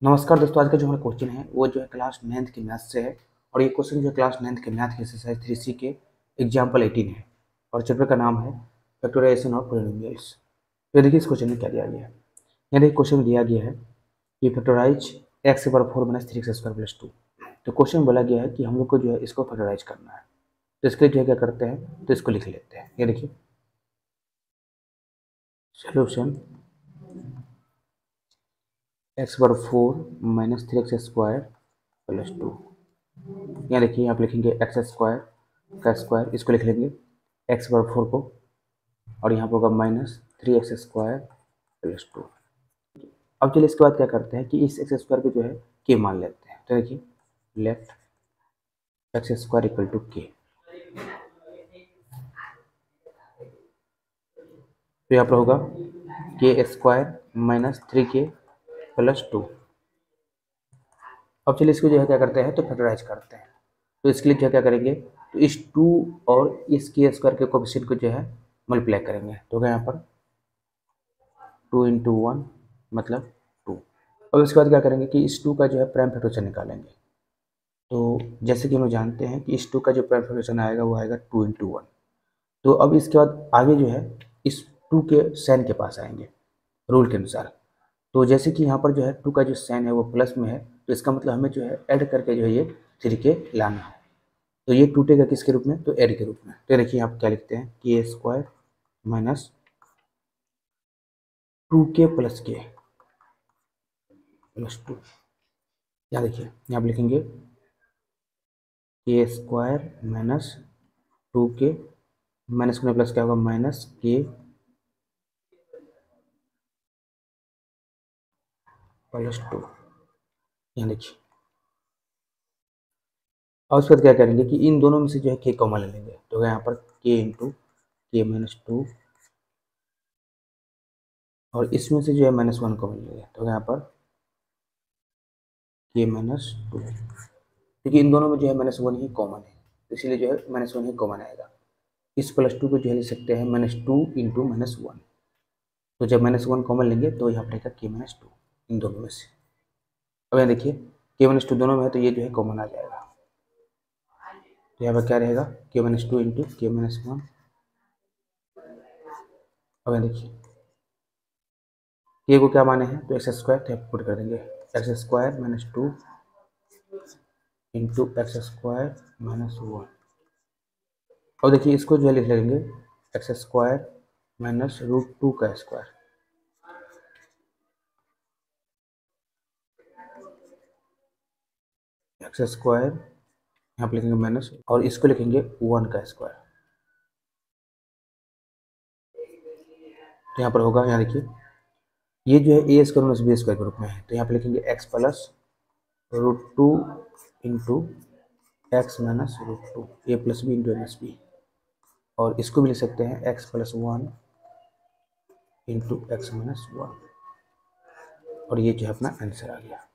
नमस्कार दोस्तों, आज का जो हमारा क्वेश्चन है वो जो है क्लास 9th के मैथ से है। और ये क्वेश्चन जो है क्लास 9th के मैथ के एक्सरसाइज 3C के एग्जाम्पल 18 है। और चैप्टर का नाम है फैक्टराइजेशन ऑफ पॉलिनोमियल्स। तो देखिए इस क्वेश्चन में क्या दिया गया है। यहाँ देखिए क्वेश्चन में दिया गया है कि factorise x power 4 minus 3x² + 2। तो क्वेश्चन में बोला गया है कि हम लोग को जो है इसको फैक्टराइज करना है। तो इसके लिए जो है क्या करते हैं, तो इसको लिख लेते हैं। ये देखिए सोल्यूशन x/4 माइनस 3x² + 2। यहाँ देखिए यहाँ पे लिखेंगे x² का स्क्वायर, इसको लिख लेंगे x/4 को, और यहाँ पर होगा -3x² + 2। अब चलिए इसके बाद क्या करते हैं कि इस x² को जो है k मान लेते हैं। तो देखिए लेफ्ट x² = k। तो यहाँ पर होगा k² - 3k + 2। अब चलिए इसको जो है क्या करते हैं, तो फैक्टराइज करते हैं। तो इसके लिए जो है क्या करेंगे, तो इस 2 और इस k² के कोएफिशिएंट को जो है मल्टीप्लाई करेंगे। तो होगा यहाँ पर 2 × 1 मतलब 2। और उसके बाद क्या करेंगे कि इस 2 का जो है प्राइम फैक्टराइजेशन निकालेंगे। तो जैसे कि हम लोग जानते हैं कि इस 2 का जो प्राइम फैक्टराइजेशन आएगा वो आएगा 2 × 1। तो अब इसके बाद आगे जो है इस 2 के साइन के पास आएंगे रूल के अनुसार। तो जैसे कि यहाँ पर जो है 2 का जो साइन है वो प्लस में है, तो इसका मतलब हमें जो है ऐड करके जो है ये 3k लाना है। तो ये टूटेगा किसके रूप में, तो ऐड के रूप में। तो देखिए आप क्या लिखते हैं, k² - 2k + k + 2। यहाँ देखिए यहाँ आप लिखेंगे k² - 2k माइनस में प्लस क्या होगा -k + 2। यहाँ देखिए और उसके बाद क्या करेंगे कि इन दोनों में से जो है k कॉमन ले लेंगे। तो यहाँ पर k × k - 2, और इसमें से जो है -1 कॉमन लेंगे। तो यहाँ पर k - 2, क्योंकि इन दोनों में जो है -1 ही कॉमन है, इसीलिए जो है -1 ही कॉमन आएगा। इस +2 को जो है लिख सकते हैं -2 × -1। तो जब -1 कॉमन लेंगे तो यहाँ पर रहेगा k - 2 इन दोनों में से। अब यहाँ देखिए k - 2 दोनों में है, तो ये जो है कॉमन आ जाएगा। तो यहाँ पर क्या रहेगा k - 2 × k - 1। अब यहाँ देखिए k को क्या माने हैं, तो x², तो पुट कर देंगे x² - 2 × x² - 1। और देखिए इसको जो है लिख लेंगे x² - √2 का स्क्वायर। x² यहाँ पे लिखेंगे माइनस, और इसको लिखेंगे 1 का स्क्वायर। तो यहाँ पर होगा, यहाँ देखिए ये जो है a² - b² के रूप में है। तो यहाँ पे लिखेंगे x + √2 × x - √2 a + b × -b। और इसको भी लिख सकते हैं x + 1 × x - 1। और ये जो है अपना आंसर आ गया।